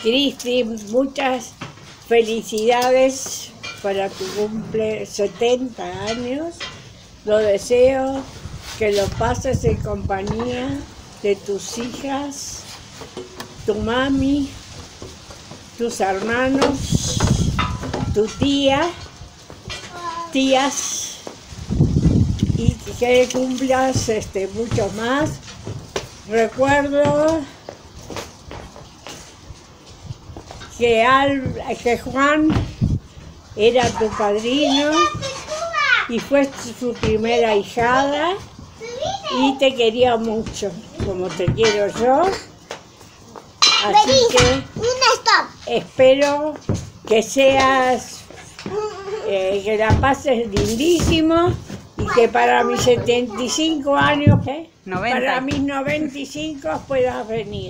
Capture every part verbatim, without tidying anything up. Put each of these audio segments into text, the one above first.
Cristi, muchas felicidades para tu cumple setenta años. Lo deseo que lo pases en compañía de tus hijas, tu mami, tus hermanos, tu tía, tías, y que cumplas este, mucho más. Recuerdo que, Al, que Juan era tu padrino y fue su primera ahijada y te quería mucho, como te quiero yo. Así que espero que seas, eh, que la pases lindísimo y que para mis setenta y cinco años, ¿eh? noventa. Para mis noventa y cinco puedas venir.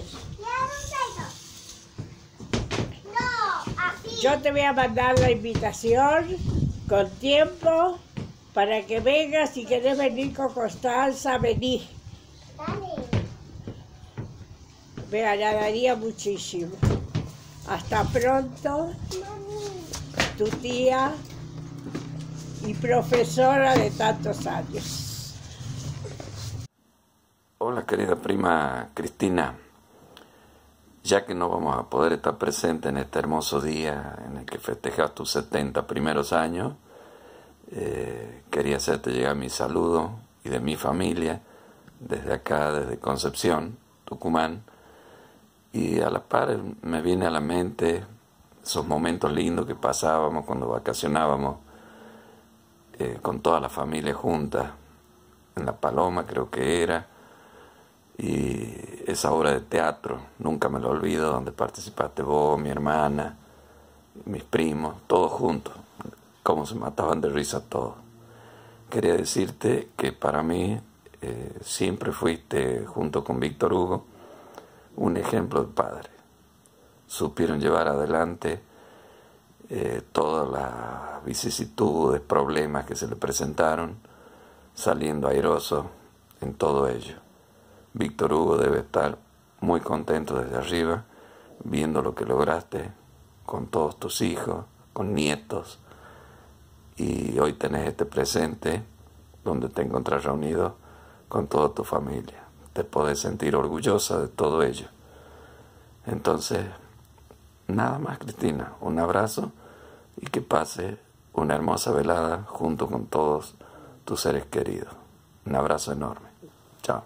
Yo te voy a mandar la invitación con tiempo para que vengas. Si querés venir con Constanza, vení. Me agradaría muchísimo. Hasta pronto, tu tía y profesora de tantos años. Hola querida prima Cristina, ya que no vamos a poder estar presentes en este hermoso día en el que festejas tus setenta primeros años, eh, quería hacerte llegar mi saludo y de mi familia desde acá, desde Concepción, Tucumán, y a la par me viene a la mente esos momentos lindos que pasábamos cuando vacacionábamos eh, con toda la familia junta, en La Paloma creo que era, y esa obra de teatro, nunca me lo olvido, donde participaste vos, mi hermana, mis primos, todos juntos, cómo se mataban de risa todos. Quería decirte que para mí eh, siempre fuiste, junto con Víctor Hugo, un ejemplo de padre. Supieron llevar adelante eh, todas las vicisitudes, problemas que se le presentaron, saliendo airoso en todo ello. Víctor Hugo debe estar muy contento desde arriba, viendo lo que lograste con todos tus hijos, con nietos, y hoy tenés este presente donde te encontrás reunido con toda tu familia. Te podés sentir orgullosa de todo ello. Entonces, nada más, Cristina, un abrazo y que pase una hermosa velada junto con todos tus seres queridos. Un abrazo enorme. Chao.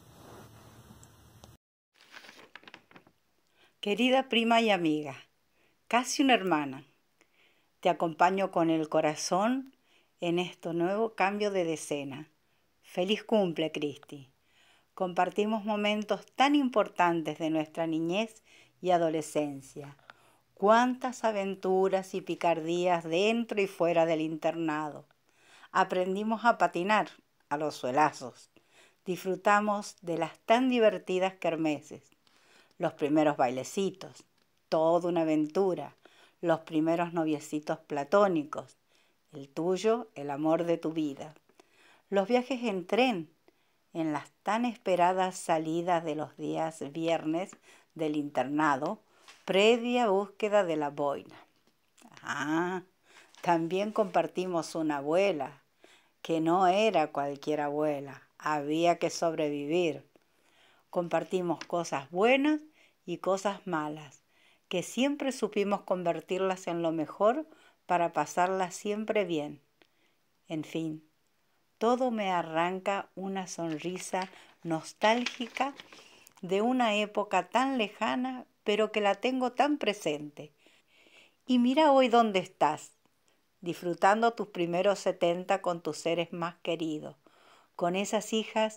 Querida prima y amiga, casi una hermana, te acompaño con el corazón en este nuevo cambio de decena. Feliz cumple, Cristi. Compartimos momentos tan importantes de nuestra niñez y adolescencia. Cuántas aventuras y picardías dentro y fuera del internado. Aprendimos a patinar a los suelazos. Disfrutamos de las tan divertidas kermeses. Los primeros bailecitos, toda una aventura, los primeros noviecitos platónicos, el tuyo, el amor de tu vida, los viajes en tren, en las tan esperadas salidas de los días viernes del internado, previa búsqueda de la boina. Ah, también compartimos una abuela, que no era cualquier abuela, había que sobrevivir. Compartimos cosas buenas y cosas malas, que siempre supimos convertirlas en lo mejor para pasarlas siempre bien. En fin, todo me arranca una sonrisa nostálgica de una época tan lejana, pero que la tengo tan presente. Y mira hoy dónde estás, disfrutando tus primeros setenta con tus seres más queridos, con esas hijas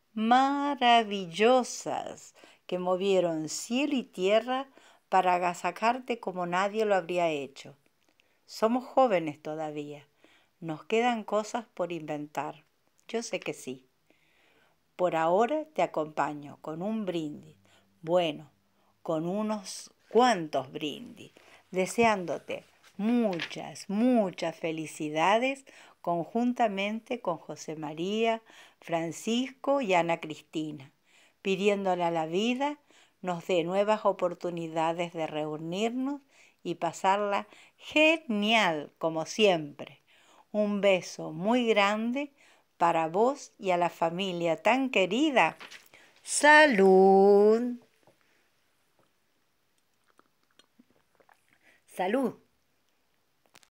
maravillosas que movieron cielo y tierra para agasajarte como nadie lo habría hecho. Somos jóvenes todavía, nos quedan cosas por inventar, yo sé que sí. Por ahora te acompaño con un brindis, bueno, con unos cuantos brindis, deseándote muchas, muchas felicidades conjuntamente con José María, Francisco y Ana Cristina, pidiéndole a la vida nos dé nuevas oportunidades de reunirnos y pasarla genial, como siempre. Un beso muy grande para vos y a la familia tan querida. ¡Salud! ¡Salud!